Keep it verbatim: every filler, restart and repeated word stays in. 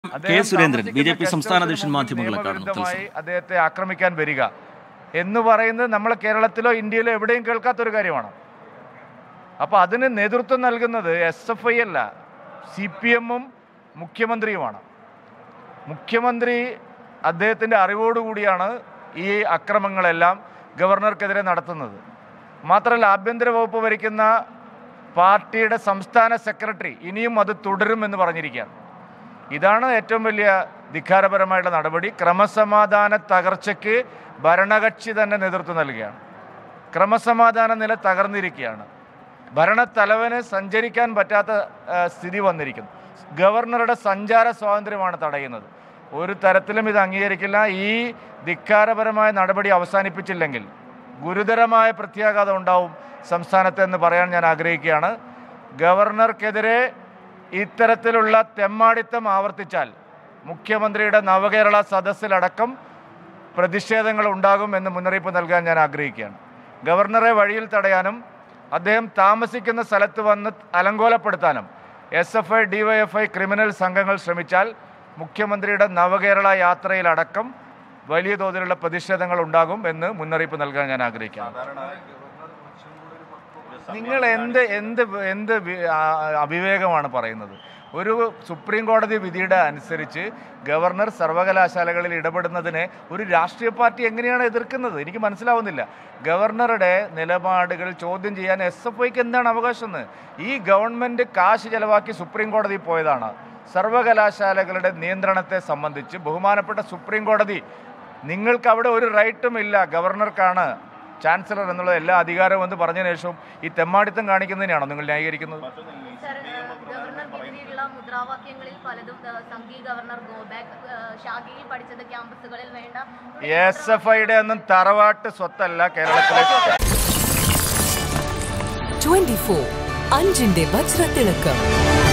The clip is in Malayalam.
K Surendran B J P സംസ്ഥാന അധ്യക്ഷൻ മാധ്യമങ്ങളെ കാണുന്നു. അദ്ദേഹത്തെ ആക്രമിക്കാൻ വരിക എന്ന് പറയുന്നത് നമ്മൾ കേരളത്തിലോ ഇന്ത്യയിലോ എവിടെയും കേൾക്കാത്തൊരു കാര്യമാണ്. അപ്പോൾ അതിന് നേതൃത്വം നൽകുന്നത് എസ് എഫ് ഐ അല്ല, സി പി എമ്മും മുഖ്യമന്ത്രിയുമാണ്. മുഖ്യമന്ത്രി അദ്ദേഹത്തിൻ്റെ അറിവോടുകൂടിയാണ് ഈ അക്രമങ്ങളെല്ലാം ഗവർണർക്കെതിരെ നടത്തുന്നത്. മാത്രമല്ല, ആഭ്യന്തര വകുപ്പ് ഭരിക്കുന്ന പാർട്ടിയുടെ സംസ്ഥാന സെക്രട്ടറി ഇനിയും അത് തുടരുമെന്ന് പറഞ്ഞിരിക്കുകയാണ്. ഇതാണ് ഏറ്റവും വലിയ ധിക്കാരപരമായിട്ടുള്ള നടപടി. ക്രമസമാധാന തകർച്ചയ്ക്ക് ഭരണകക്ഷി തന്നെ നേതൃത്വം നൽകുകയാണ്. ക്രമസമാധാന നില തകർന്നിരിക്കുകയാണ്. ഭരണത്തലവന് സഞ്ചരിക്കാൻ പറ്റാത്ത സ്ഥിതി വന്നിരിക്കുന്നു. ഗവർണറുടെ സഞ്ചാര സ്വാതന്ത്ര്യമാണ് തടയുന്നത്. ഒരു തരത്തിലും ഇത് അംഗീകരിക്കില്ല. ഈ ധിക്കാരപരമായ നടപടി അവസാനിപ്പിച്ചില്ലെങ്കിൽ ഗുരുതരമായ പ്രത്യാഘാതം ഉണ്ടാവും സംസ്ഥാനത്ത് എന്ന് പറയാൻ ഞാൻ ആഗ്രഹിക്കുകയാണ്. ഗവർണർക്കെതിരെ ഇത്തരത്തിലുള്ള തെമ്മാടിത്തം ആവർത്തിച്ചാൽ മുഖ്യമന്ത്രിയുടെ നവകേരള സദസ്സിലടക്കം പ്രതിഷേധങ്ങൾ ഉണ്ടാകും എന്ന് മുന്നറിയിപ്പ് നൽകാൻ ഞാൻ ആഗ്രഹിക്കുകയാണ്. ഗവർണറെ വഴിയിൽ തടയാനും അദ്ദേഹം താമസിക്കുന്ന സ്ഥലത്ത് വന്ന് അലങ്കോലപ്പെടുത്താനും S F I D Y F I criminal സംഘങ്ങൾ ശ്രമിച്ചാൽ മുഖ്യമന്ത്രിയുടെ നവകേരള യാത്രയിലടക്കം വലിയ തോതിലുള്ള പ്രതിഷേധങ്ങൾ ഉണ്ടാകും എന്ന് മുന്നറിയിപ്പ് നൽകാൻ ഞാൻ ആഗ്രഹിക്കുകയാണ്. നിങ്ങൾ എന്ത് എന്ത് എന്ത് അവിവേകമാണ് പറയുന്നത്? ഒരു സുപ്രീം കോടതി വിധിയുടെ അനുസരിച്ച് ഗവർണർ സർവകലാശാലകളിൽ ഇടപെടുന്നതിനെ ഒരു രാഷ്ട്രീയ പാർട്ടി എങ്ങനെയാണ് എതിർക്കുന്നത്? എനിക്ക് മനസ്സിലാവുന്നില്ല. ഗവർണറുടെ നിലപാടുകൾ ചോദ്യം ചെയ്യാൻ എസ് എഫ് ഐക്ക് എന്താണ് അവകാശം എന്ന്? ഈ ഗവൺമെൻറ് കാശ് ചെലവാക്കി സുപ്രീം കോടതി പോയതാണ്. സർവകലാശാലകളുടെ നിയന്ത്രണത്തെ സംബന്ധിച്ച് ബഹുമാനപ്പെട്ട സുപ്രീം കോടതി നിങ്ങൾക്ക് അവിടെ ഒരു റൈറ്റും ഇല്ല, ഗവർണർക്കാണ് ചാൻസലർ എന്നുള്ള എല്ലാ അധികാരവും എന്ന് പറഞ്ഞതിന് ശേഷം ഈ തെമ്മാടിത്തം കാണിക്കുന്നതിനാണോ നിങ്ങൾ ന്യായീകരിക്കുന്നത്? മുദ്രാവാക്യങ്ങളിൽ പലതും സംഘീയ ഗവർണർ ഗോ ബാക്ക്, ഷാഗിയിൽ പഠിച്ചത് ക്യാമ്പസുകളിൽ വേണ്ട. എസ് എഫ് ഐയുടെ ഒന്നും തറവാട്ട് സ്വത്തല്ല കേരളത്തിലെ. ട്വന്റി ഫോർ അഞ്ചിന്റെ വജ്രത്തിളക്കം.